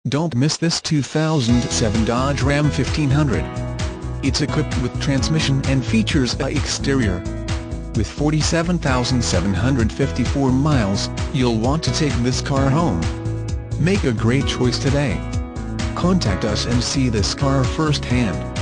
Don't miss this 2007 Dodge Ram 1500. It's equipped with transmission and features an exterior. With 47,754 miles, you'll want to take this car home. Make a great choice today. Contact us and see this car firsthand.